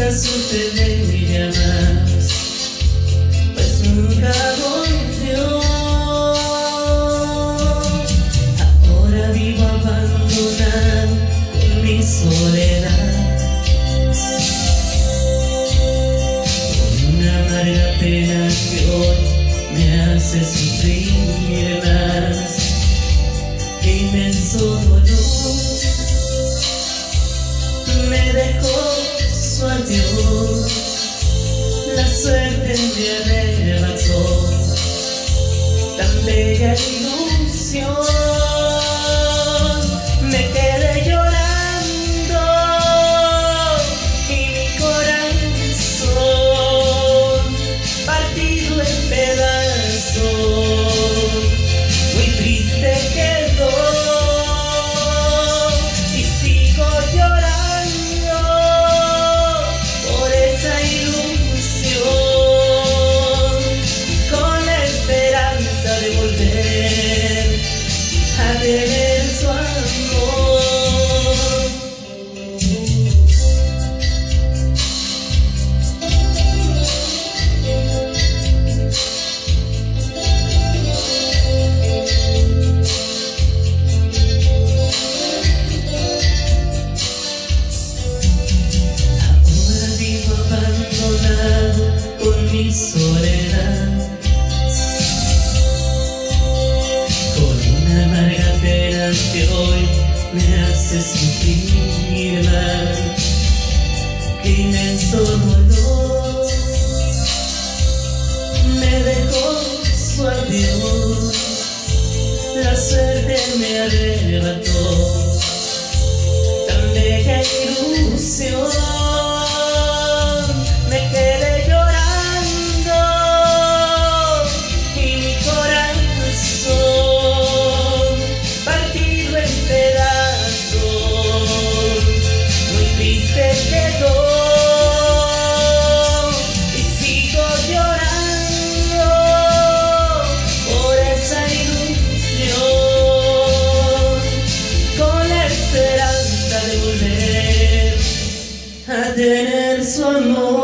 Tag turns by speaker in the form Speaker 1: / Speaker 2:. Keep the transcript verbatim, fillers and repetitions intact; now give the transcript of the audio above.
Speaker 1: nunca supe de ella más, pues nunca volvió. Ahora vivo abandonado por mi soledad, con una amarga pena que hoy me hace sufrir más. Qué inmenso dolor me dejó su adiós, la suerte me arrebató tan bella ilusión. Me quedé llorando y mi corazón partido en pedazos, muy triste quedó y sigo llorando por esa ilusión, con la esperanza de volver a tener su amor. Con mi soledad, con una amarga pena que hoy me hace sufrir más. Qué inmenso dolor me dejó su adiós, la suerte me arrebató tan bella ilusión. Me quedé llorando y mi corazón partido en pedazos, muy triste quedó y sigo llorando por esa ilusión, con la esperanza de volver a tener su amor.